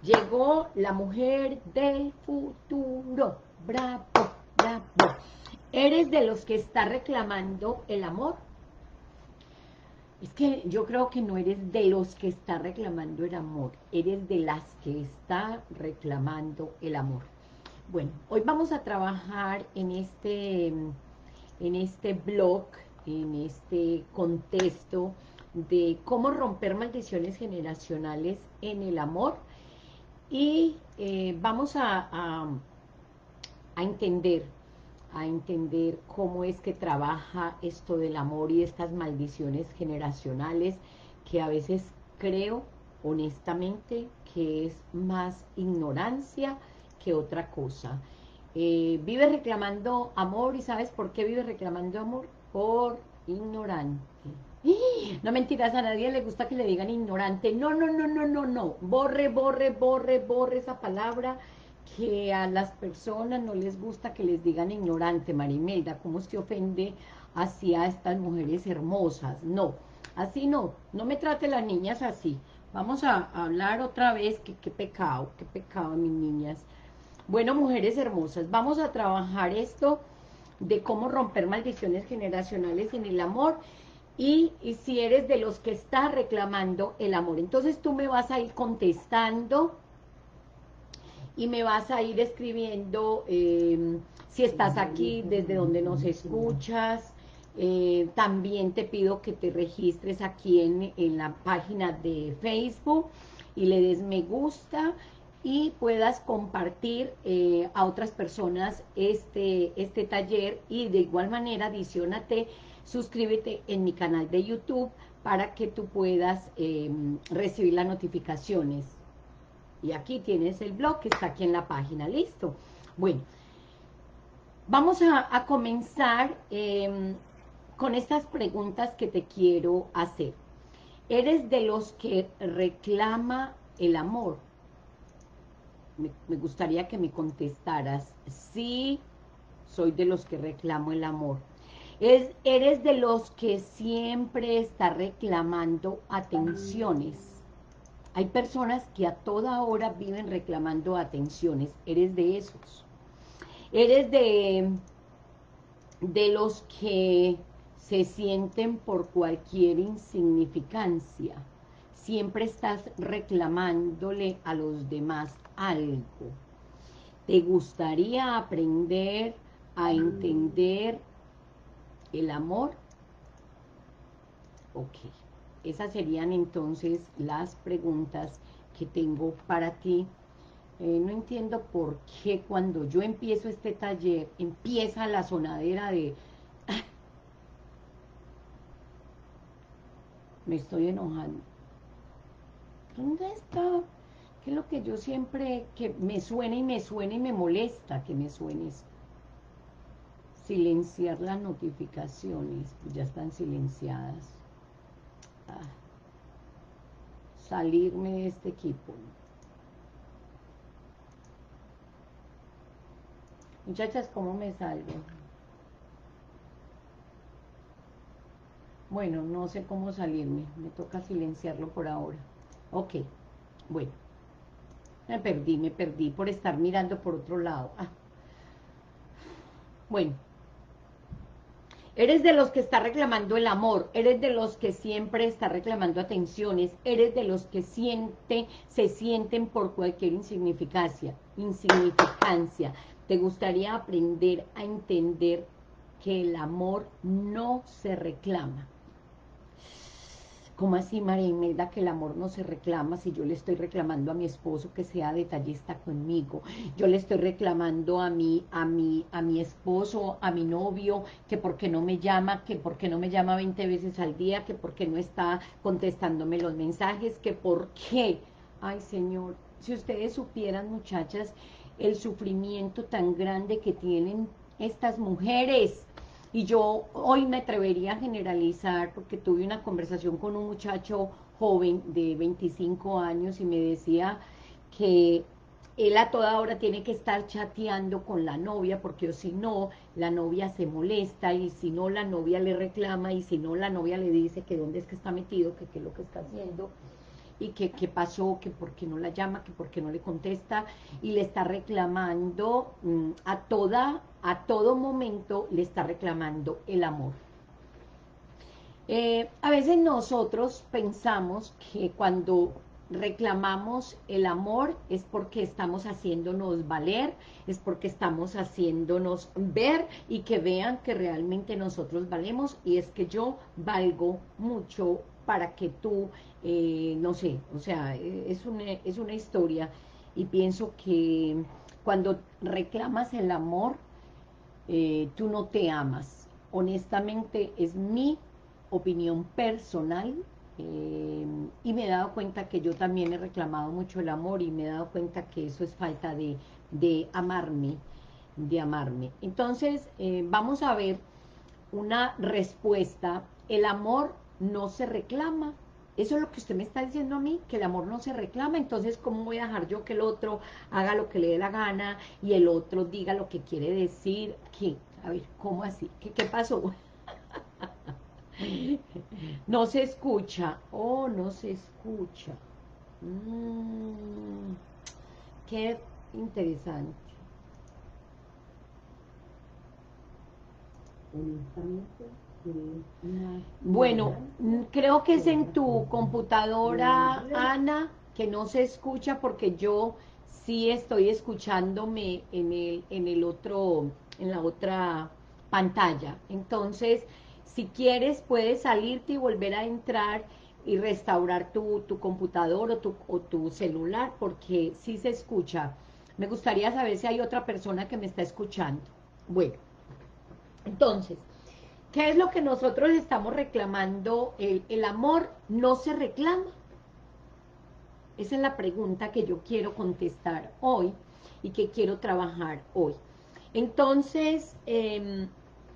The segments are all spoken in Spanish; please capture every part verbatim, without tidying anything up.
Llegó la mujer del futuro. Bravo, bravo. ¿Eres de los que está reclamando el amor? Es que yo creo que no eres de los que está reclamando el amor, eres de las que está reclamando el amor. Bueno, hoy vamos a trabajar en este, en este blog, en este contexto de cómo romper maldiciones generacionales en el amor y eh, vamos a, a, a entender a entender cómo es que trabaja esto del amor y estas maldiciones generacionales que a veces creo honestamente que es más ignorancia que otra cosa. Eh, vive reclamando amor, ¿y sabes por qué vive reclamando amor? Por ignorante. No, mentiras, a nadie le gusta que le digan ignorante. No, no, no, no, no, no. Borre, borre, borre, borre esa palabra, que a las personas no les gusta que les digan ignorante. Marimelda, ¿cómo se ofende hacia estas mujeres hermosas? No, así no, no me trate las niñas así. Vamos a hablar otra vez, que qué pecado, qué pecado, mis niñas. Bueno, mujeres hermosas, vamos a trabajar esto de cómo romper maldiciones generacionales en el amor. Y, y si eres de los que está reclamando el amor, entonces tú me vas a ir contestando y me vas a ir escribiendo eh, si estás aquí, desde donde nos escuchas. Eh, también te pido que te registres aquí en, en la página de Facebook y le des me gusta y puedas compartir eh, a otras personas este, este taller, y de igual manera adiciónate, suscríbete en mi canal de YouTube para que tú puedas eh, recibir las notificaciones. Y aquí tienes el blog que está aquí en la página, listo. Bueno, vamos a, a comenzar eh, con estas preguntas que te quiero hacer. ¿Eres de los que reclama el amor? Me, me gustaría que me contestaras. Sí, soy de los que reclamo el amor. Es, ¿Eres de los que siempre está reclamando atenciones? Hay personas que a toda hora viven reclamando atenciones. ¿Eres de esos? ¿Eres de, de los que se sienten por cualquier insignificancia? Siempre estás reclamándole a los demás algo. ¿Te gustaría aprender a entender el amor? Ok. Esas serían entonces las preguntas que tengo para ti. Eh, no entiendo por qué cuando yo empiezo este taller empieza la sonadera de me estoy enojando. ¿Dónde está? ¿Qué es lo que yo siempre, que me suena y me suena y me molesta que me suene esto? Silenciar las notificaciones, pues ya están silenciadas. Ah, salirme de este equipo. Muchachas, ¿cómo me salgo? Bueno, no sé cómo salirme, me toca silenciarlo por ahora. Ok, bueno, me perdí, me perdí por estar mirando por otro lado. Ah. Bueno, eres de los que está reclamando el amor, eres de los que siempre está reclamando atenciones, eres de los que siente, se sienten por cualquier insignificancia, insignificancia. ¿Te gustaría aprender a entender que el amor no se reclama? ¿Cómo así, María Imelda, que el amor no se reclama? Si yo le estoy reclamando a mi esposo que sea detallista conmigo, yo le estoy reclamando a mi, a mi, a mi esposo, a mi novio, que por qué no me llama, que por qué no me llama veinte veces al día, que por qué no está contestándome los mensajes, que por qué. Ay, Señor, si ustedes supieran, muchachas, el sufrimiento tan grande que tienen estas mujeres. Y yo hoy me atrevería a generalizar porque tuve una conversación con un muchacho joven de veinticinco años y me decía que él a toda hora tiene que estar chateando con la novia porque si no, la novia se molesta, y si no, la novia le reclama, y si no, la novia le dice que dónde es que está metido, que qué es lo que está haciendo. y que qué pasó, que por qué no la llama, que por qué no le contesta, y le está reclamando mmm, a toda, a todo momento le está reclamando el amor. Eh, a veces nosotros pensamos que cuando reclamamos el amor es porque estamos haciéndonos valer, es porque estamos haciéndonos ver y que vean que realmente nosotros valemos, y es que yo valgo mucho para que tú, eh, no sé, o sea, es una, es una historia, y pienso que cuando reclamas el amor, eh, tú no te amas. Honestamente, es mi opinión personal, eh, y me he dado cuenta que yo también he reclamado mucho el amor, y me he dado cuenta que eso es falta de, de amarme, de amarme. Entonces, eh, vamos a ver una respuesta. El amor no se reclama. Eso es lo que usted me está diciendo a mí, que el amor no se reclama. Entonces, ¿cómo voy a dejar yo que el otro haga lo que le dé la gana y el otro diga lo que quiere decir? ¿Qué? A ver, ¿cómo así? ¿Qué, qué pasó? No se escucha. Oh, no se escucha. Mm, qué interesante. Bueno, creo que es en tu computadora, Ana, que no se escucha, porque yo sí estoy escuchándome en el, en el otro, en la otra pantalla. Entonces, si quieres, puedes salirte y volver a entrar y restaurar tu, tu computador o tu, o tu celular, porque sí se escucha. Me gustaría saber si hay otra persona que me está escuchando. Bueno, entonces, ¿qué es lo que nosotros estamos reclamando? El, el amor no se reclama. Esa es la pregunta que yo quiero contestar hoy y que quiero trabajar hoy. Entonces, eh,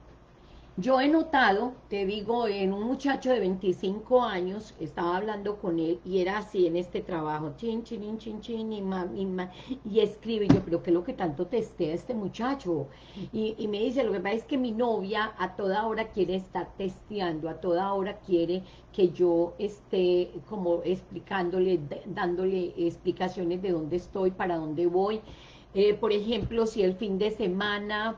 yo he notado, te digo, en un muchacho de veinticinco años, estaba hablando con él y era así en este trabajo, chin, chin, chin, chin, y, ma, y, ma, y escribe, y yo, pero ¿qué es lo que tanto testea este muchacho? Y, y me dice, lo que pasa es que mi novia a toda hora quiere estar testeando, a toda hora quiere que yo esté como explicándole, dándole explicaciones de dónde estoy, para dónde voy. Eh, por ejemplo, si el fin de semana...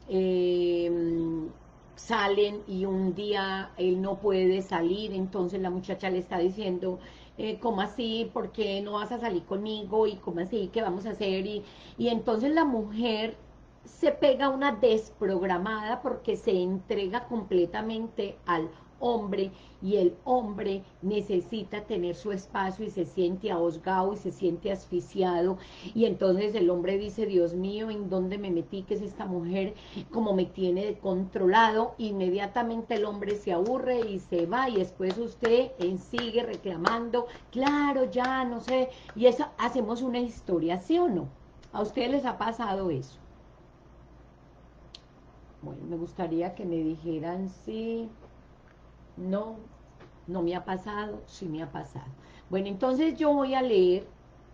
Eh, salen y un día él no puede salir, entonces la muchacha le está diciendo, eh, ¿cómo así? ¿Por qué no vas a salir conmigo? ¿Y cómo así? ¿Qué vamos a hacer? Y, y entonces la mujer se pega una desprogramada porque se entrega completamente al hombre, y el hombre necesita tener su espacio y se siente ahogado y se siente asfixiado, y entonces el hombre dice, Dios mío, ¿en dónde me metí? ¿Qué es esta mujer? Como me tiene controlado. Inmediatamente el hombre se aburre y se va, y después usted eh, sigue reclamando, claro, ya, no sé, y eso hacemos una historia, ¿sí o no? ¿A ustedes les ha pasado eso? Bueno, me gustaría que me dijeran sí, no, no me ha pasado, sí me ha pasado. Bueno, entonces yo voy a leer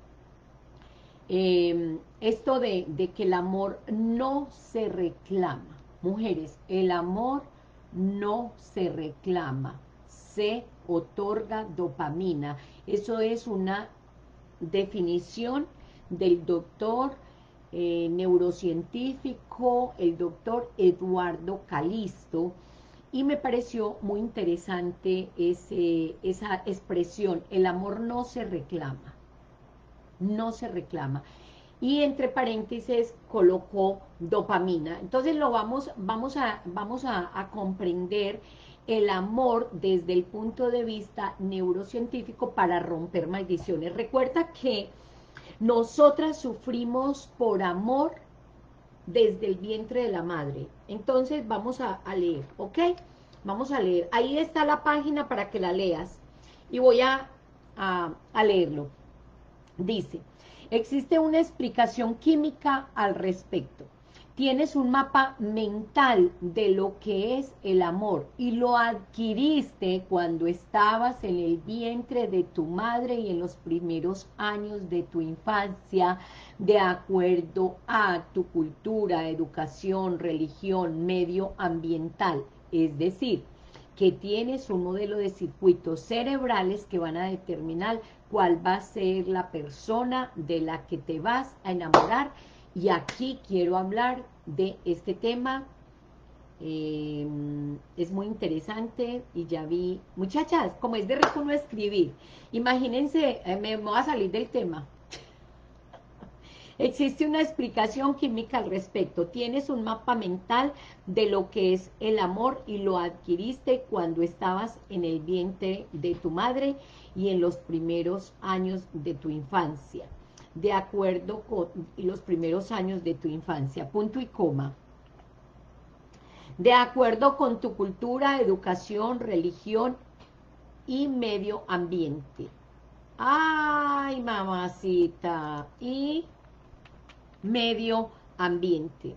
eh, esto de, de que el amor no se reclama. Mujeres, el amor no se reclama, se otorga dopamina. Eso es una definición del doctor eh, neurocientífico, el doctor Eduardo Calisto, y me pareció muy interesante ese, esa expresión, el amor no se reclama, no se reclama. Y entre paréntesis colocó dopamina. Entonces lo vamos, vamos, a, vamos a, a comprender el amor desde el punto de vista neurocientífico para romper maldiciones. Recuerda que nosotras sufrimos por amor desde el vientre de la madre. Entonces vamos a, a leer, ¿ok? Vamos a leer. Ahí está la página para que la leas. Y voy a, a, a leerlo. Dice, existe una explicación química al respecto. Tienes un mapa mental de lo que es el amor y lo adquiriste cuando estabas en el vientre de tu madre y en los primeros años de tu infancia, de acuerdo a tu cultura, educación, religión, medio ambiental. Es decir, que tienes un modelo de circuitos cerebrales que van a determinar cuál va a ser la persona de la que te vas a enamorar. Y aquí quiero hablar de este tema. Eh, es muy interesante y ya vi, muchachas, como es de rico no escribir, imagínense, eh, me voy a salir del tema. Existe una explicación química al respecto. Tienes un mapa mental de lo que es el amor y lo adquiriste cuando estabas en el vientre de tu madre y en los primeros años de tu infancia. De acuerdo con los primeros años de tu infancia, punto y coma. De acuerdo con tu cultura, educación, religión y medio ambiente. Ay, mamacita. Y medio ambiente.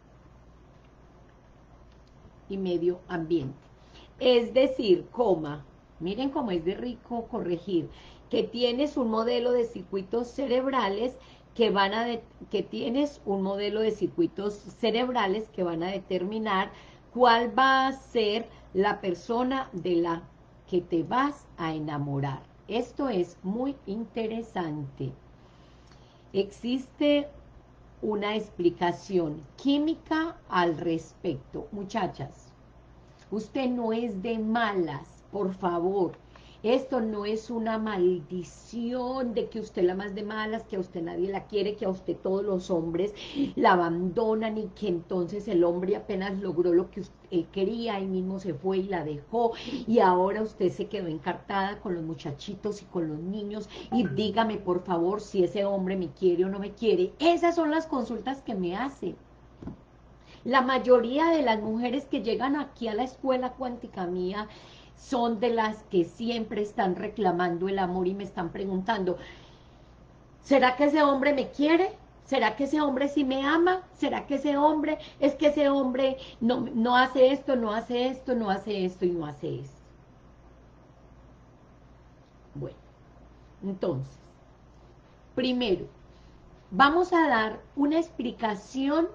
Y medio ambiente. Es decir, coma, miren cómo es de rico corregir, que tienes un modelo de circuitos cerebrales que van a, de, que tienes un modelo de circuitos cerebrales que van a determinar cuál va a ser la persona de la que te vas a enamorar. Esto es muy interesante. Existe una explicación química al respecto. Muchachas, usted no es de malas, por favor. Esto no es una maldición de que usted la más de malas, que a usted nadie la quiere, que a usted todos los hombres la abandonan y que entonces el hombre apenas logró lo que él quería, él mismo se fue y la dejó y ahora usted se quedó encartada con los muchachitos y con los niños y dígame por favor si ese hombre me quiere o no me quiere. Esas son las consultas que me hacen. La mayoría de las mujeres que llegan aquí a la escuela cuántica mía son de las que siempre están reclamando el amor y me están preguntando, ¿será que ese hombre me quiere? ¿Será que ese hombre sí me ama? ¿Será que ese hombre, es que ese hombre no, no hace esto, no hace esto, no hace esto y no hace esto? Bueno, entonces, primero, vamos a dar una explicación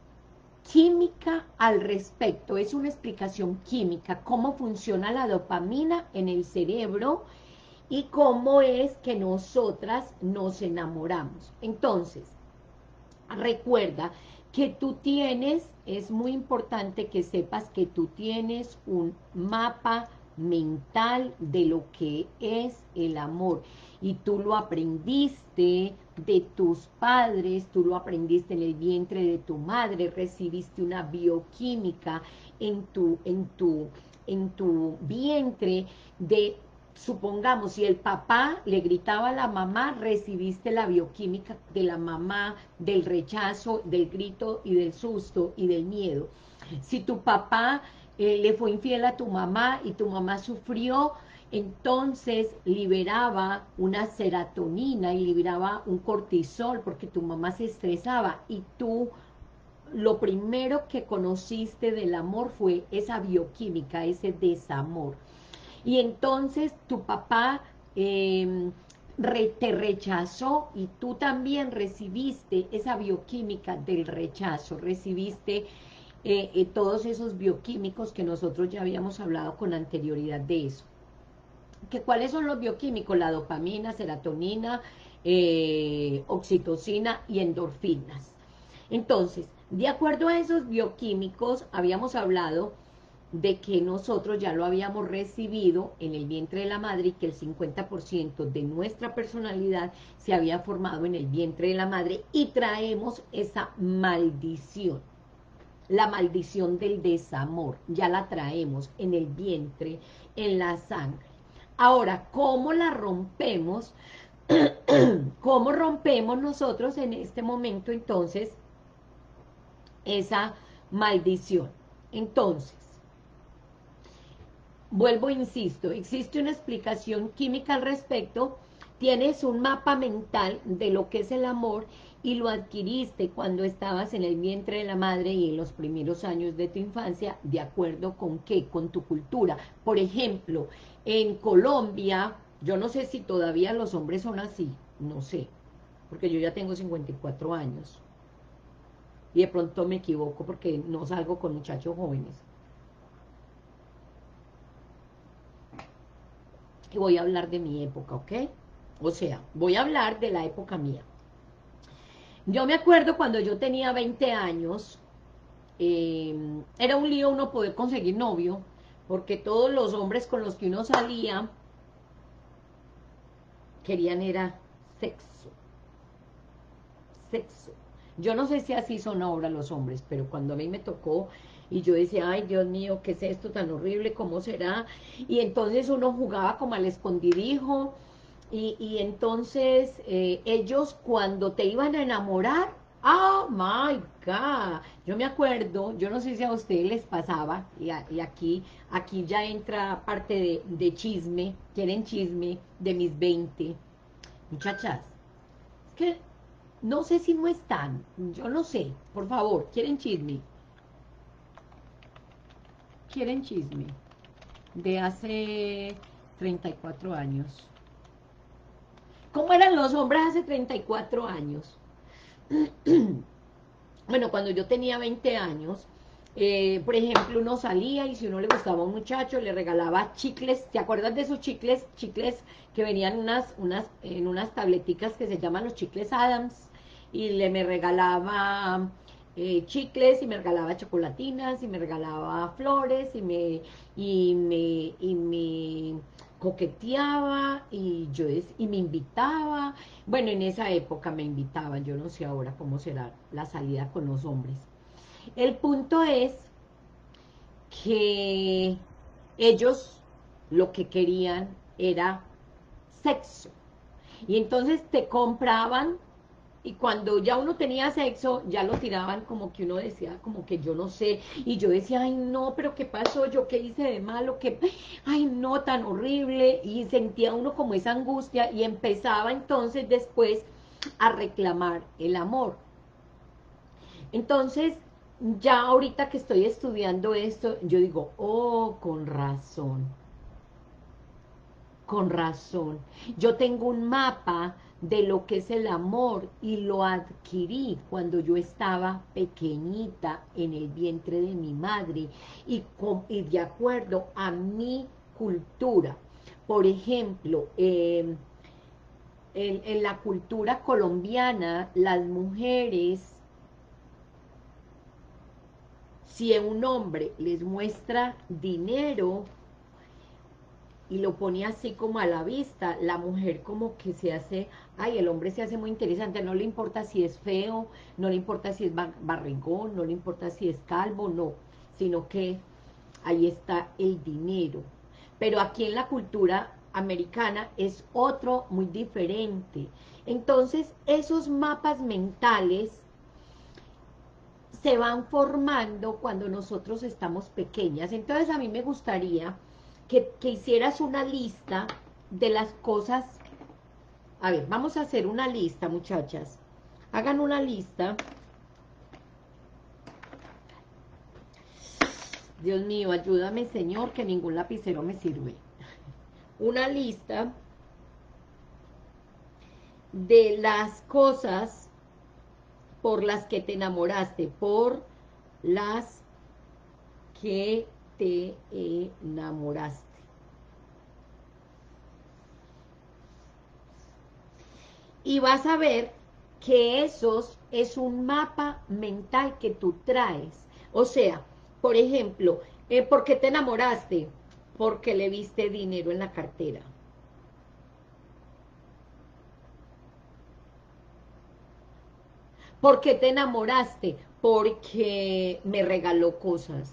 química al respecto. Es una explicación química, cómo funciona la dopamina en el cerebro y cómo es que nosotras nos enamoramos. Entonces, recuerda que tú tienes, es muy importante que sepas que tú tienes un mapa mental de lo que es el amor y tú lo aprendiste de tus padres, tú lo aprendiste en el vientre de tu madre, recibiste una bioquímica en tu, en tu, en tu vientre de, supongamos, si el papá le gritaba a la mamá, recibiste la bioquímica de la mamá, del rechazo, del grito y del susto y del miedo. Si tu papá eh, le fue infiel a tu mamá y tu mamá sufrió, entonces liberaba una serotonina y liberaba un cortisol porque tu mamá se estresaba y tú lo primero que conociste del amor fue esa bioquímica, ese desamor. Y entonces tu papá eh, re, te rechazó y tú también recibiste esa bioquímica del rechazo, recibiste eh, eh, todos esos bioquímicos que nosotros ya habíamos hablado con anterioridad de eso. ¿Que ¿Cuáles son los bioquímicos? La dopamina, serotonina, eh, oxitocina y endorfinas. Entonces, de acuerdo a esos bioquímicos, habíamos hablado de que nosotros ya lo habíamos recibido en el vientre de la madre y que el cincuenta por ciento de nuestra personalidad se había formado en el vientre de la madre y traemos esa maldición, la maldición del desamor, ya la traemos en el vientre, en la sangre. Ahora, ¿cómo la rompemos? ¿Cómo rompemos nosotros en este momento entonces esa maldición? Entonces, vuelvo, insisto, existe una explicación química al respecto, tienes un mapa mental de lo que es el amor y lo adquiriste cuando estabas en el vientre de la madre y en los primeros años de tu infancia, ¿de acuerdo con qué? Con tu cultura. Por ejemplo, en Colombia, yo no sé si todavía los hombres son así, no sé, porque yo ya tengo cincuenta y cuatro años y de pronto me equivoco porque no salgo con muchachos jóvenes. y voy a hablar de mi época, ¿ok? O sea, voy a hablar de la época mía. Yo me acuerdo cuando yo tenía veinte años, eh, era un lío uno poder conseguir novio, porque todos los hombres con los que uno salía querían era sexo, sexo. Yo no sé si así son ahora los hombres, pero cuando a mí me tocó y yo decía, ay, Dios mío, ¿qué es esto tan horrible? ¿Cómo será? Y entonces uno jugaba como al escondidijo, y, y entonces eh, ellos cuando te iban a enamorar, oh my God, yo me acuerdo, yo no sé si a ustedes les pasaba, y, a- y aquí, aquí ya entra parte de, de chisme, quieren chisme de mis veinte muchachas, es que no sé si no están, yo no sé, por favor, quieren chisme, quieren chisme, de hace treinta y cuatro años. ¿Cómo eran los hombres hace treinta y cuatro años? Bueno, cuando yo tenía veinte años, eh, por ejemplo, uno salía y si uno le gustaba a un muchacho, le regalaba chicles. ¿Te acuerdas de esos chicles? Chicles que venían unas, unas, en unas tableticas que se llaman los chicles Adams. Y le me regalaba eh, chicles y me regalaba chocolatinas y me regalaba flores y me, y me, y me coqueteaba y yo es, y me invitaba. Bueno, en esa época me invitaban, yo no sé ahora cómo será la salida con los hombres. El punto es que ellos lo que querían era sexo. Y entonces te compraban y cuando ya uno tenía sexo, ya lo tiraban como que uno decía, como que yo no sé, y yo decía, ay no, pero ¿qué pasó? ¿Yo qué hice de malo? ¿Qué? Ay no, tan horrible, y sentía uno como esa angustia, y empezaba entonces después a reclamar el amor. Entonces, ya ahorita que estoy estudiando esto, yo digo, oh, con razón, con razón. Yo tengo un mapa de lo que es el amor y lo adquirí cuando yo estaba pequeñita en el vientre de mi madre y, con, y de acuerdo a mi cultura. Por ejemplo, eh, en, en la cultura colombiana, las mujeres, si un hombre les muestra dinero y lo pone así como a la vista, la mujer como que se hace, ay, el hombre se hace muy interesante, no le importa si es feo, no le importa si es barrigón, no le importa si es calvo, no, sino que ahí está el dinero. Pero aquí en la cultura americana es otro muy diferente. Entonces, esos mapas mentales se van formando cuando nosotros estamos pequeñas. Entonces a mí me gustaría que, que hicieras una lista de las cosas. A ver, vamos a hacer una lista, muchachas. Hagan una lista. Dios mío, ayúdame, Señor, que ningún lapicero me sirve. Una lista de las cosas por las que te enamoraste, por las que te enamoraste. Y vas a ver que esos es un mapa mental que tú traes. O sea, por ejemplo, eh, ¿por qué te enamoraste? Porque le viste dinero en la cartera. ¿Por qué te enamoraste? Porque me regaló cosas.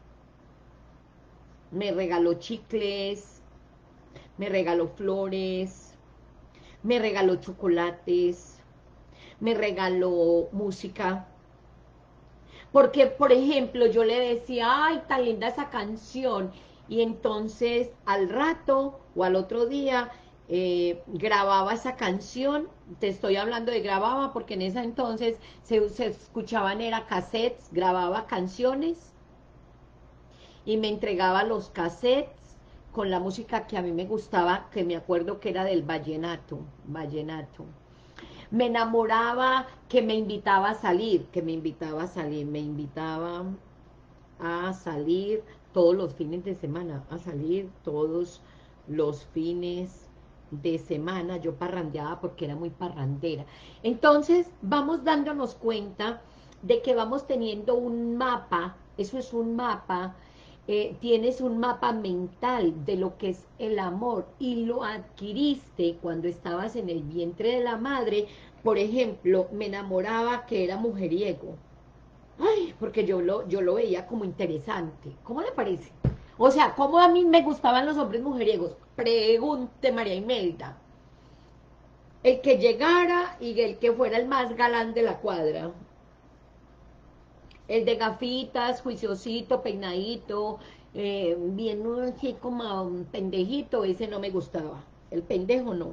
Me regaló chicles, me regaló flores, me regaló chocolates, me regaló música. Porque, por ejemplo, yo le decía, ay, tan linda esa canción, y entonces al rato o al otro día eh, grababa esa canción, te estoy hablando de grababa porque en ese entonces se, se escuchaban, era cassettes, grababa canciones y me entregaba los cassettes con la música que a mí me gustaba, que me acuerdo que era del vallenato, vallenato. Me enamoraba, que me invitaba a salir, que me invitaba a salir, me invitaba a salir todos los fines de semana, a salir todos los fines de semana, yo parrandeaba porque era muy parrandera. Entonces, vamos dándonos cuenta de que vamos teniendo un mapa, eso es un mapa, eh, tienes un mapa mental de lo que es el amor y lo adquiriste cuando estabas en el vientre de la madre. Por ejemplo, me enamoraba que era mujeriego. Ay, porque yo lo, yo lo veía como interesante. ¿Cómo le parece? O sea, ¿cómo a mí me gustaban los hombres mujeriegos? Pregunte, María Imelda. El que llegara y el que fuera el más galán de la cuadra. El de gafitas, juiciosito, peinadito, eh, bien así como un pendejito, ese no me gustaba. El pendejo no.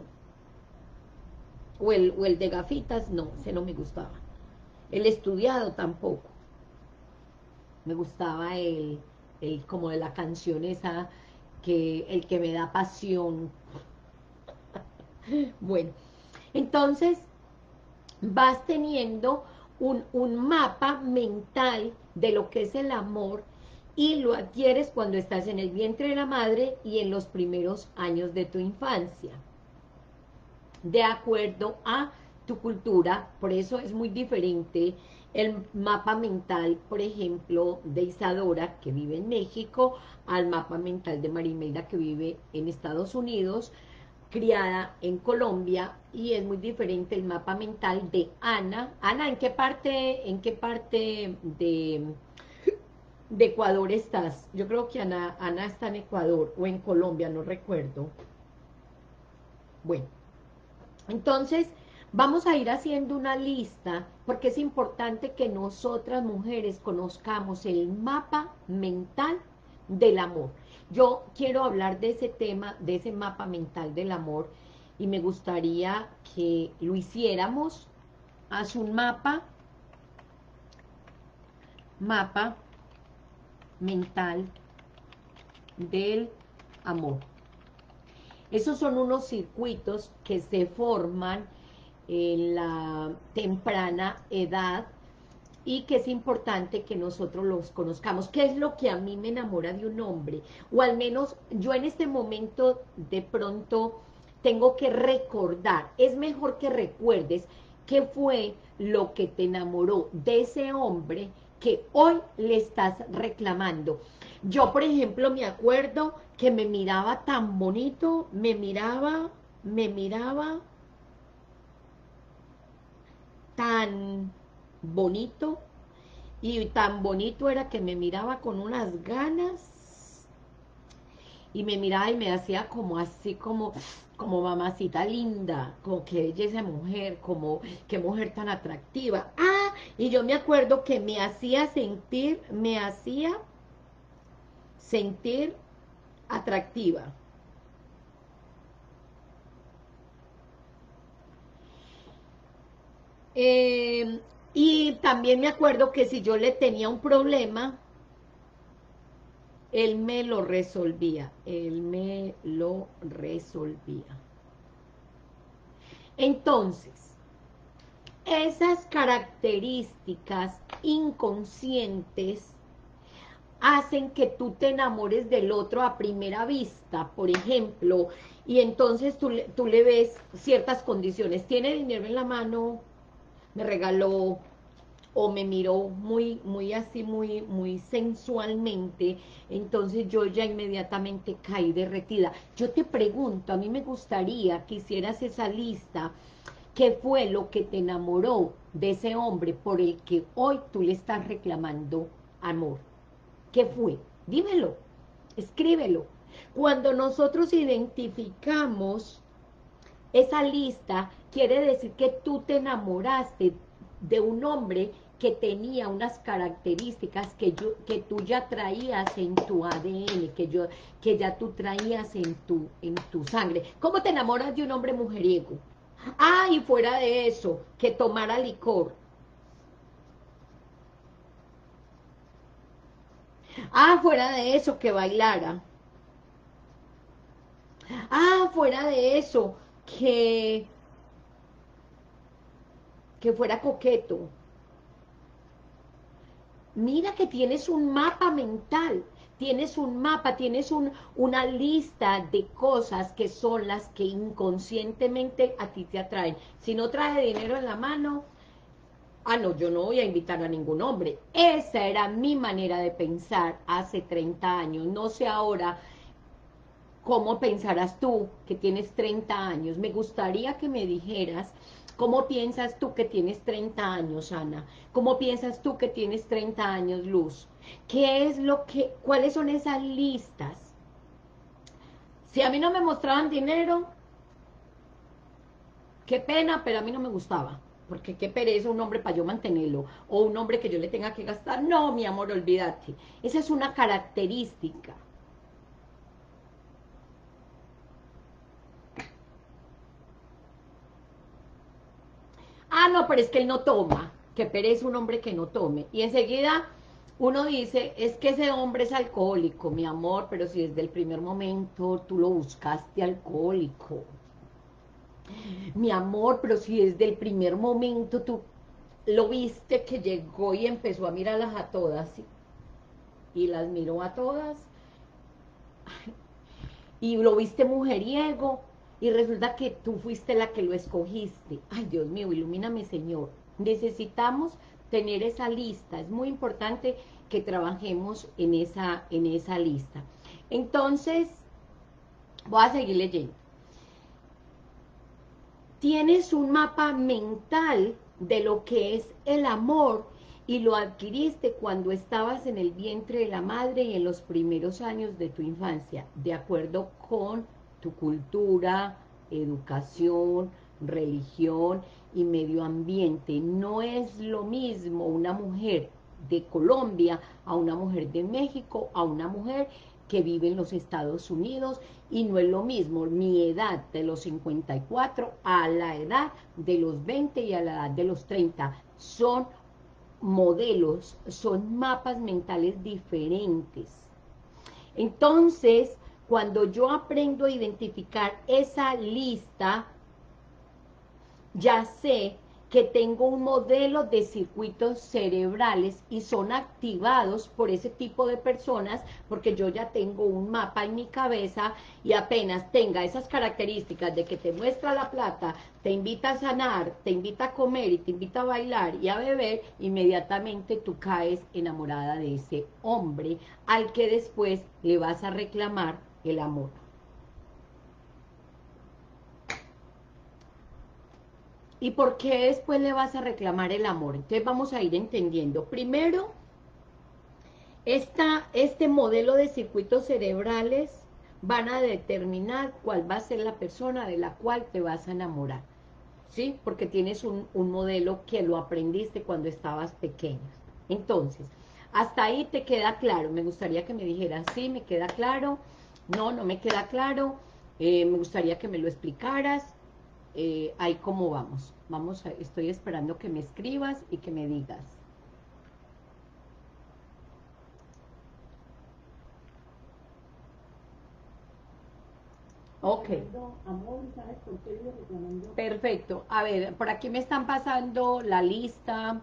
O el, o el de gafitas, no, ese no me gustaba. El estudiado tampoco. Me gustaba el, el como de la canción esa, que el que me da pasión. Bueno, entonces vas teniendo un, un mapa mental de lo que es el amor y lo adquieres cuando estás en el vientre de la madre y en los primeros años de tu infancia, de acuerdo a tu cultura. Por eso es muy diferente el mapa mental, por ejemplo, de Isadora, que vive en México, al mapa mental de Marimelda, que vive en Estados Unidos, criada en Colombia, y es muy diferente el mapa mental de Ana. Ana, ¿en qué parte, en qué parte de, de Ecuador estás? Yo creo que Ana, Ana está en Ecuador o en Colombia, no recuerdo. Bueno, entonces vamos a ir haciendo una lista, porque es importante que nosotras mujeres conozcamos el mapa mental del amor. Yo quiero hablar de ese tema, de ese mapa mental del amor, y me gustaría que lo hiciéramos. Haz un mapa, mapa mental del amor. Esos son unos circuitos que se forman en la temprana edad y que es importante que nosotros los conozcamos. ¿Qué es lo que a mí me enamora de un hombre? O al menos yo en este momento de pronto tengo que recordar. Es mejor que recuerdes qué fue lo que te enamoró de ese hombre que hoy le estás reclamando. Yo, por ejemplo, me acuerdo que me miraba tan bonito, me miraba, me miraba tan bonito, y tan bonito era que me miraba con unas ganas, y me miraba y me hacía como así, como, como mamacita linda, como que belleza mujer, como qué mujer tan atractiva. Ah, y yo me acuerdo que me hacía sentir, me hacía sentir atractiva. Eh, y también me acuerdo que si yo le tenía un problema, él me lo resolvía, él me lo resolvía. Entonces, esas características inconscientes hacen que tú te enamores del otro a primera vista, por ejemplo, y entonces tú, tú le ves ciertas condiciones. Tiene dinero en la mano, me regaló, o me miró muy, muy así, muy, muy sensualmente, entonces yo ya inmediatamente caí derretida. Yo te pregunto, a mí me gustaría que hicieras esa lista. ¿Qué fue lo que te enamoró de ese hombre por el que hoy tú le estás reclamando amor? ¿Qué fue? Dímelo, escríbelo. Cuando nosotros identificamos esa lista, quiere decir que tú te enamoraste de un hombre que tenía unas características que, yo, que tú ya traías en tu A D N, que, yo, que ya tú traías en tu, en tu sangre. ¿Cómo te enamoras de un hombre mujeriego? Ah, y fuera de eso, que tomara licor. Ah, fuera de eso, que bailara. Ah, fuera de eso, que, que fuera coqueto. Mira que tienes un mapa mental. tienes un mapa, tienes un, una lista de cosas que son las que inconscientemente a ti te atraen. Si no traje dinero en la mano, ah, no, yo no voy a invitar a ningún hombre. Esa era mi manera de pensar hace treinta años. No sé ahora cómo pensarás tú que tienes treinta años. Me gustaría que me dijeras cómo piensas tú que tienes treinta años, Ana. ¿Cómo piensas tú que tienes treinta años, Luz? ¿Qué es lo que, cuáles son esas listas? Si a mí no me mostraban dinero, qué pena, pero a mí no me gustaba. Porque qué pereza un hombre para yo mantenerlo, o un hombre que yo le tenga que gastar. No, mi amor, olvídate. Esa es una característica. Ah, no, pero es que él no toma. Qué pereza un hombre que no tome. Y enseguida uno dice, es que ese hombre es alcohólico, mi amor, pero si desde el primer momento tú lo buscaste alcohólico. Mi amor, pero si desde el primer momento tú lo viste que llegó y empezó a mirarlas a todas, y, y las miró a todas, y lo viste mujeriego, y resulta que tú fuiste la que lo escogiste. Ay, Dios mío, ilumíname, Señor. Necesitamos tener esa lista. Es muy importante que trabajemos en esa, en esa lista. Entonces, voy a seguir leyendo. Tienes un mapa mental de lo que es el amor y lo adquiriste cuando estabas en el vientre de la madre y en los primeros años de tu infancia, de acuerdo con tu cultura, educación, religión y medio ambiente. No es lo mismo una mujer de Colombia a una mujer de México, a una mujer que vive en los Estados Unidos, y no es lo mismo mi edad de los cincuenta y cuatro a la edad de los veinte y a la edad de los treinta. Son modelos, son mapas mentales diferentes. Entonces, cuando yo aprendo a identificar esa lista, ya sé que tengo un modelo de circuitos cerebrales y son activados por ese tipo de personas, porque yo ya tengo un mapa en mi cabeza, y apenas tenga esas características de que te muestra la plata, te invita a sanar, te invita a comer y te invita a bailar y a beber, inmediatamente tú caes enamorada de ese hombre al que después le vas a reclamar el amor. ¿Y por qué después le vas a reclamar el amor? Entonces vamos a ir entendiendo. Primero, esta, este modelo de circuitos cerebrales van a determinar cuál va a ser la persona de la cual te vas a enamorar, ¿sí? Porque tienes un, un modelo que lo aprendiste cuando estabas pequeño. Entonces, hasta ahí te queda claro. Me gustaría que me dijeras, sí, me queda claro, no, no me queda claro, eh, me gustaría que me lo explicaras. Eh, ahí cómo vamos. Vamos a, estoy esperando que me escribas y que me digas. Ok. Perfecto. A ver, por aquí me están pasando la lista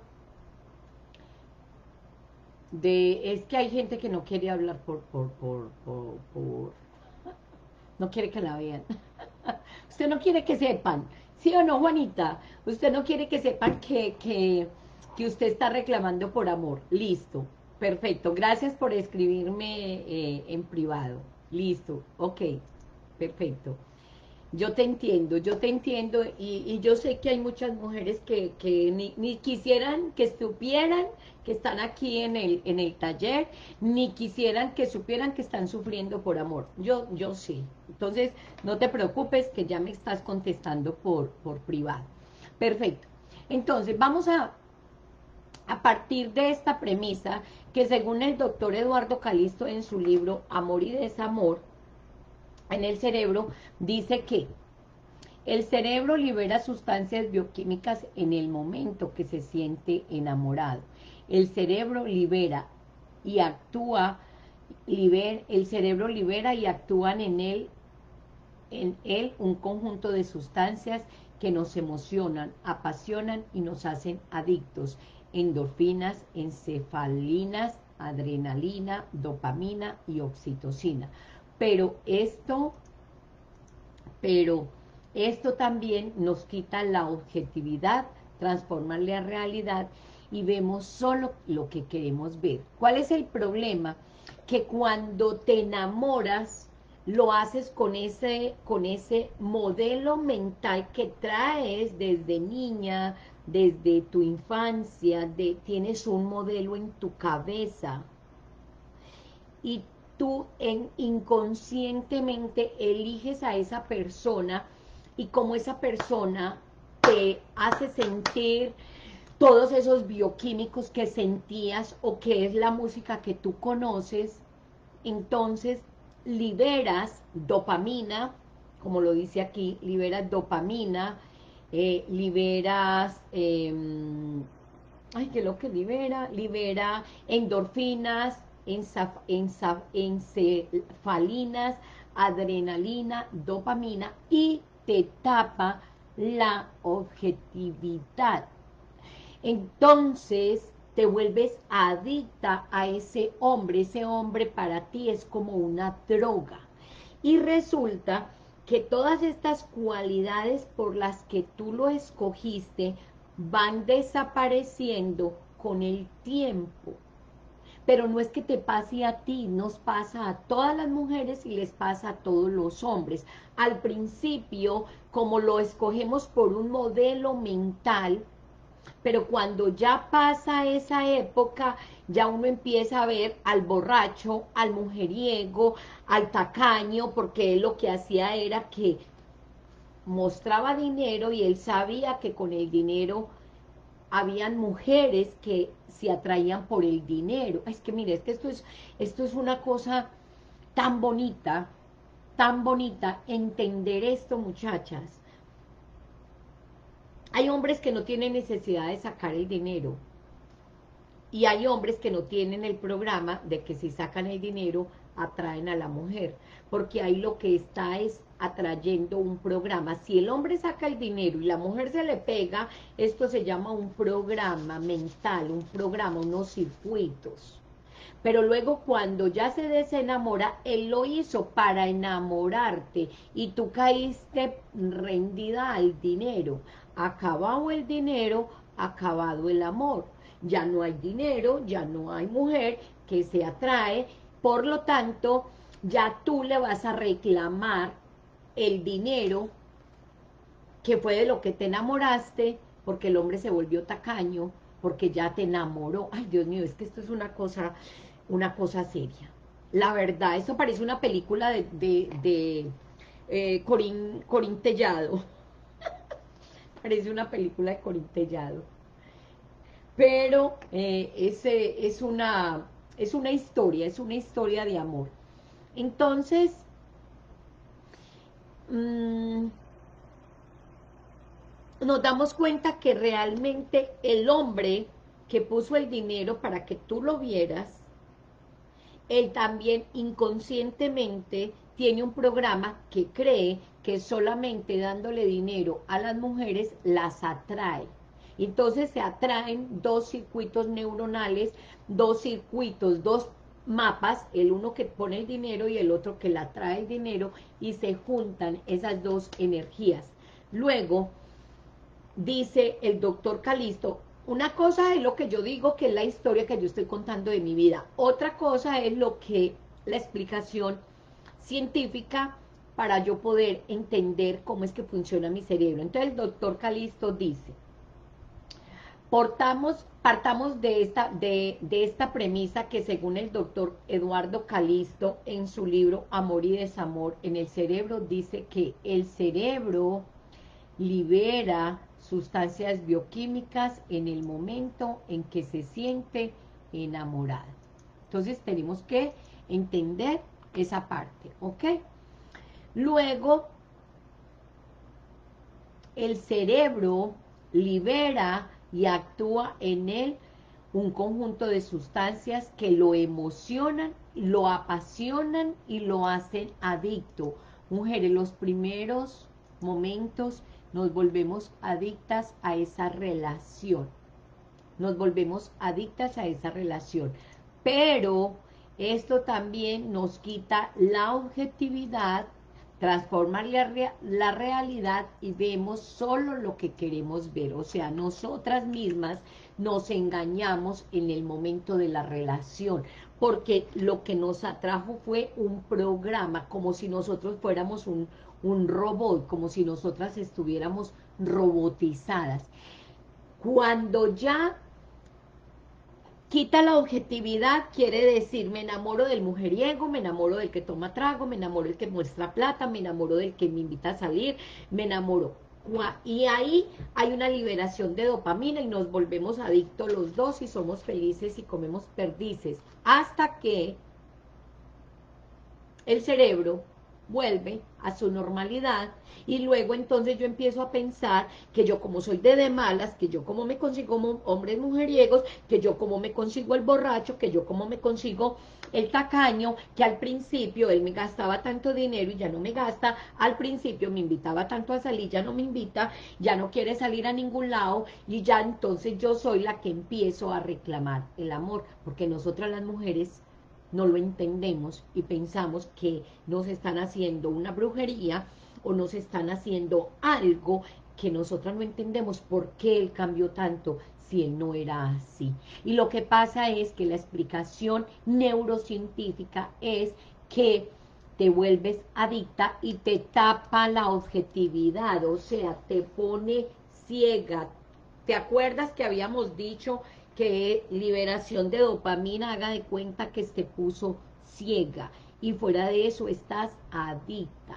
de... Es que hay gente que no quiere hablar por... por, por, por, por no quiere que la vean. Usted no quiere que sepan. ¿Sí o no, Juanita? Usted no quiere que sepan que, que, que usted está reclamando por amor. Listo. Perfecto. Gracias por escribirme eh, en privado. Listo. Ok. Perfecto. Yo te entiendo, yo te entiendo, y, y yo sé que hay muchas mujeres que, que ni, ni quisieran que supieran que están aquí en el, en el taller, ni quisieran que supieran que están sufriendo por amor. Yo, yo sí. Entonces, no te preocupes que ya me estás contestando por, por privado. Perfecto. Entonces, vamos a, a partir de esta premisa, que según el doctor Eduardo Calisto en su libro Amor y Desamor, en el cerebro, dice que el cerebro libera sustancias bioquímicas en el momento que se siente enamorado. El cerebro libera y actúa, liber, el cerebro libera y actúan en él, en él un conjunto de sustancias que nos emocionan, apasionan y nos hacen adictos. Endorfinas, encefalinas adrenalina, dopamina y oxitocina. Pero esto, pero esto también nos quita la objetividad, transforma la realidad y vemos solo lo que queremos ver. ¿Cuál es el problema? Que cuando te enamoras, lo haces con ese, con ese modelo mental que traes desde niña, desde tu infancia, de, tienes un modelo en tu cabeza y tú en, inconscientemente eliges a esa persona y como esa persona te hace sentir todos esos bioquímicos que sentías o que es la música que tú conoces, entonces liberas dopamina, como lo dice aquí, liberas dopamina, eh, liberas, eh, ay, ¿qué es lo que libera? Libera endorfinas, ensaf, ensaf, encefalinas, adrenalina, dopamina y te tapa la objetividad. Entonces te vuelves adicta a ese hombre, ese hombre para ti es como una droga. Y resulta que todas estas cualidades por las que tú lo escogiste van desapareciendo con el tiempo. Pero no es que te pase a ti, nos pasa a todas las mujeres y les pasa a todos los hombres. Al principio, como lo escogemos por un modelo mental, pero cuando ya pasa esa época, ya uno empieza a ver al borracho, al mujeriego, al tacaño, porque él lo que hacía era que mostraba dinero y él sabía que con el dinero habían mujeres que se atraían por el dinero. Es que mire, es que esto es, esto es una cosa tan bonita, tan bonita, entender esto, muchachas. Hay hombres que no tienen necesidad de sacar el dinero. Y hay hombres que no tienen el programa de que si sacan el dinero atraen a la mujer, porque ahí lo que está es atrayendo un programa. Si el hombre saca el dinero y la mujer se le pega, esto se llama un programa mental, un programa, unos circuitos. Pero luego cuando ya se desenamora, él lo hizo para enamorarte y tú caíste rendida al dinero. Acabado el dinero, acabado el amor. Ya no hay dinero, ya no hay mujer que se atrae, por lo tanto, ya tú le vas a reclamar el dinero que fue de lo que te enamoraste, porque el hombre se volvió tacaño, porque ya te enamoró. Ay, Dios mío, es que esto es una cosa, una cosa seria. La verdad, esto parece una película de, de, de eh, Corín, Corín Tellado. Parece una película de Corín Tellado. Pero eh, es, eh, es, una, es una historia, es una historia de amor. Entonces, mmm, nos damos cuenta que realmente el hombre que puso el dinero para que tú lo vieras, él también inconscientemente tiene un programa que cree que solamente dándole dinero a las mujeres las atrae. Entonces se atraen dos circuitos neuronales, dos circuitos, dos mapas, el uno que pone el dinero y el otro que le atrae el dinero, y se juntan esas dos energías. Luego, dice el doctor Calisto, una cosa es lo que yo digo, que es la historia que yo estoy contando de mi vida. Otra cosa es lo que la explicación científica para yo poder entender cómo es que funciona mi cerebro. Entonces el doctor Calisto dice, portamos, partamos de esta, de, de esta premisa que según el doctor Eduardo Calisto en su libro Amor y Desamor en el cerebro, dice que el cerebro libera sustancias bioquímicas en el momento en que se siente enamorada. Entonces tenemos que entender esa parte, ¿ok? Luego, el cerebro libera y actúa en él un conjunto de sustancias que lo emocionan, lo apasionan y lo hacen adicto. Mujeres, los primeros momentos nos volvemos adictas a esa relación. Nos volvemos adictas a esa relación. pero esto también nos quita la objetividad, transforma la, rea- la realidad y vemos solo lo que queremos ver, o sea, nosotras mismas nos engañamos en el momento de la relación, porque lo que nos atrajo fue un programa, como si nosotros fuéramos un, un robot, como si nosotras estuviéramos robotizadas. Cuando ya quita la objetividad, quiere decir, me enamoro del mujeriego, me enamoro del que toma trago, me enamoro del que muestra plata, me enamoro del que me invita a salir, me enamoro. Y ahí hay una liberación de dopamina y nos volvemos adictos los dos y somos felices y comemos perdices. Hasta que el cerebro vuelve a su normalidad y luego entonces yo empiezo a pensar que yo como soy de de malas, que yo como me consigo hombres mujeriegos, que yo como me consigo el borracho, que yo como me consigo el tacaño, que al principio él me gastaba tanto dinero y ya no me gasta, al principio me invitaba tanto a salir, ya no me invita, ya no quiere salir a ningún lado y ya entonces yo soy la que empiezo a reclamar el amor, porque nosotras las mujeres no lo entendemos y pensamos que nos están haciendo una brujería o nos están haciendo algo que nosotros no entendemos por qué él cambió tanto si él no era así. Y lo que pasa es que la explicación neurocientífica es que te vuelves adicta y te tapa la objetividad, o sea, te pone ciega. ¿Te acuerdas que habíamos dicho que liberación de dopamina, haga de cuenta que te puso ciega y fuera de eso estás adicta?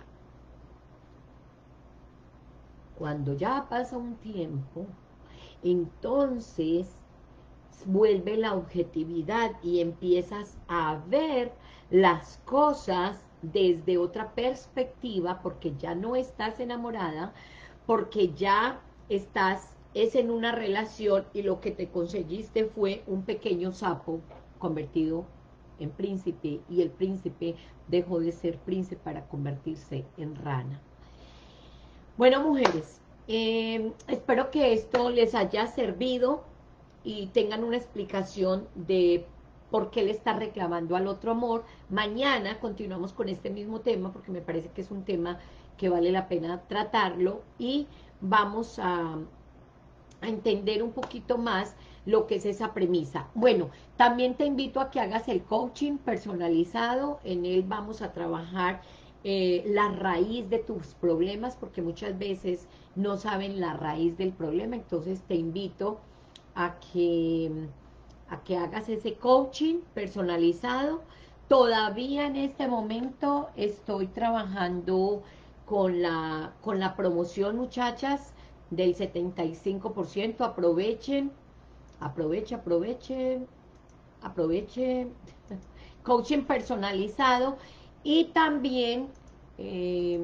Cuando ya pasa un tiempo, entonces vuelve la objetividad y empiezas a ver las cosas desde otra perspectiva, porque ya no estás enamorada, porque ya estás, es en una relación y lo que te conseguiste fue un pequeño sapo convertido en príncipe y el príncipe dejó de ser príncipe para convertirse en rana. Bueno, mujeres, eh, espero que esto les haya servido y tengan una explicación de por qué le está reclamando al otro amor. Mañana continuamos con este mismo tema porque me parece que es un tema que vale la pena tratarlo y vamos a, a entender un poquito más lo que es esa premisa. Bueno, también te invito a que hagas el coaching personalizado, en él vamos a trabajar eh, la raíz de tus problemas, porque muchas veces no saben la raíz del problema, entonces te invito a que, a que hagas ese coaching personalizado. Todavía en este momento estoy trabajando con la, con la promoción, muchachas, del setenta y cinco por ciento. Aprovechen, aproveche, aproveche, aproveche. Coaching personalizado y también eh,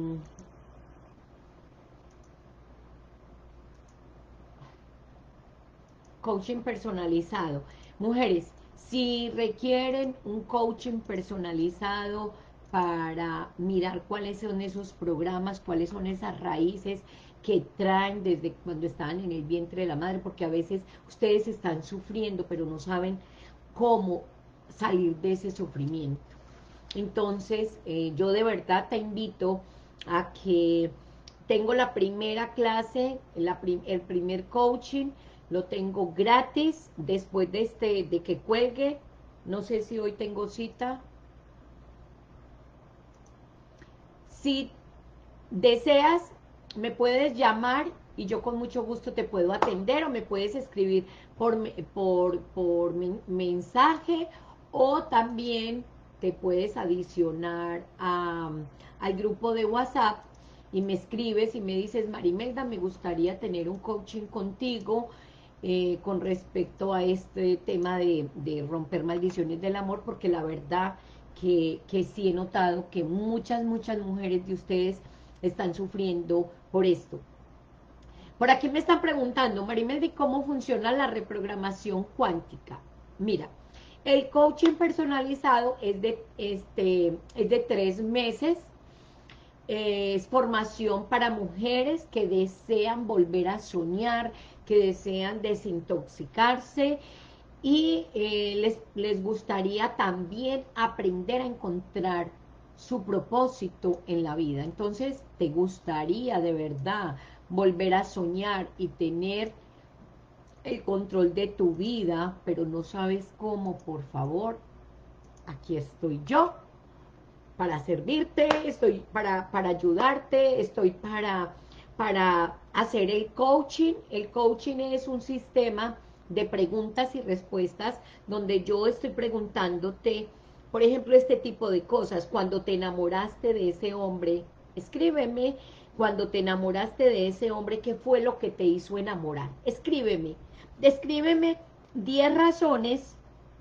coaching personalizado. Mujeres, si requieren un coaching personalizado para mirar cuáles son esos programas, cuáles son esas raíces que traen desde cuando estaban en el vientre de la madre, porque a veces ustedes están sufriendo, pero no saben cómo salir de ese sufrimiento. Entonces, eh, yo de verdad te invito a que tengo la primera clase, la prim el primer coaching, lo tengo gratis después de este de que cuelgue. No sé si hoy tengo cita. Si deseas, me puedes llamar y yo con mucho gusto te puedo atender, o me puedes escribir por, por, por mi mensaje, o también te puedes adicionar a, al grupo de WhatsApp y me escribes y me dices, Marimelda, me gustaría tener un coaching contigo eh, con respecto a este tema de, de romper maldiciones del amor, porque la verdad que, que sí he notado que muchas, muchas mujeres de ustedes están sufriendo por esto. Por aquí me están preguntando, Marimelda, ¿cómo funciona la reprogramación cuántica? Mira, el coaching personalizado es de, este, es de tres meses, es formación para mujeres que desean volver a soñar, que desean desintoxicarse y eh, les, les gustaría también aprender a encontrar su propósito en la vida. Entonces, ¿te gustaría de verdad volver a soñar y tener el control de tu vida, pero no sabes cómo? Por favor, aquí estoy yo para servirte, estoy para, para ayudarte, estoy para, para hacer el coaching. El coaching es un sistema de preguntas y respuestas donde yo estoy preguntándote, por ejemplo, este tipo de cosas. Cuando te enamoraste de ese hombre, escríbeme. Cuando te enamoraste de ese hombre, ¿qué fue lo que te hizo enamorar? Escríbeme. Escríbeme diez razones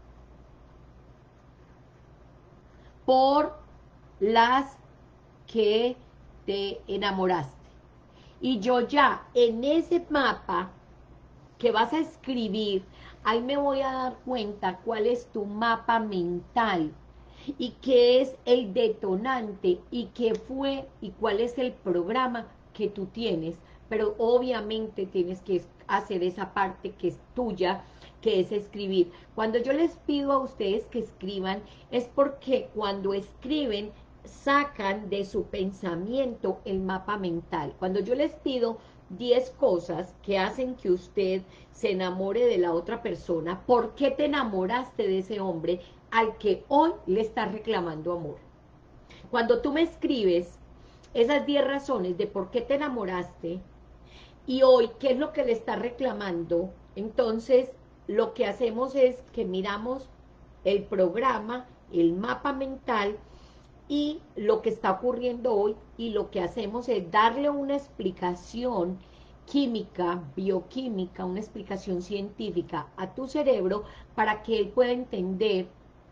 por las que te enamoraste. Y yo ya en ese mapa que vas a escribir, ahí me voy a dar cuenta cuál es tu mapa mental y qué es el detonante y qué fue y cuál es el programa que tú tienes. Pero obviamente tienes que hacer esa parte que es tuya, que es escribir. Cuando yo les pido a ustedes que escriban, es porque cuando escriben sacan de su pensamiento el mapa mental. Cuando yo les pido diez cosas que hacen que usted se enamore de la otra persona, ¿por qué te enamoraste de ese hombre al que hoy le estás reclamando amor? Cuando tú me escribes esas diez razones de por qué te enamoraste y hoy qué es lo que le estás reclamando, entonces lo que hacemos es que miramos el programa, el mapa mental y lo que está ocurriendo hoy, y lo que hacemos es darle una explicación química, bioquímica, una explicación científica a tu cerebro para que él pueda entender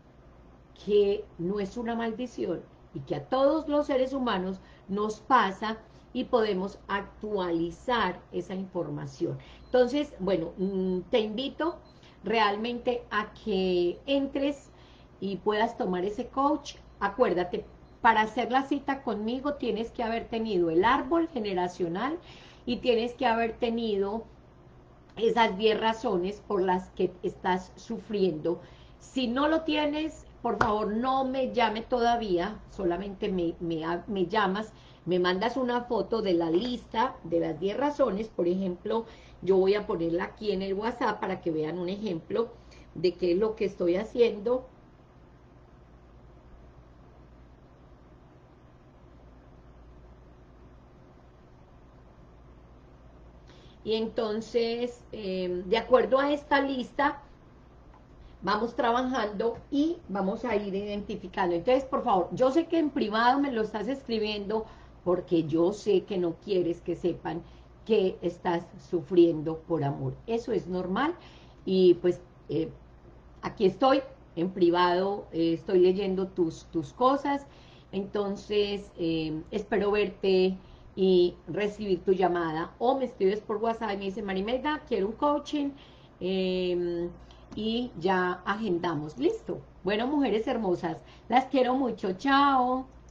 que no es una maldición y que a todos los seres humanos nos pasa y podemos actualizar esa información. Entonces, bueno, te invito realmente a que entres y puedas tomar ese coach. Acuérdate, para hacer la cita conmigo tienes que haber tenido el árbol generacional y tienes que haber tenido esas diez razones por las que estás sufriendo. Si no lo tienes, por favor no me llame todavía, solamente me, me, me llamas, me mandas una foto de la lista de las diez razones. Por ejemplo, yo voy a ponerla aquí en el WhatsApp para que vean un ejemplo de qué es lo que estoy haciendo. Y entonces, eh, de acuerdo a esta lista, vamos trabajando y vamos a ir identificando. Entonces, por favor, yo sé que en privado me lo estás escribiendo porque yo sé que no quieres que sepan que estás sufriendo por amor. Eso es normal y pues eh, aquí estoy en privado, eh, estoy leyendo tus, tus cosas. Entonces, eh, espero verte y recibir tu llamada, o me escribes por WhatsApp y me dice, Marimelda, quiero un coaching, eh, y ya agendamos. Listo. Bueno, mujeres hermosas, las quiero mucho. Chao.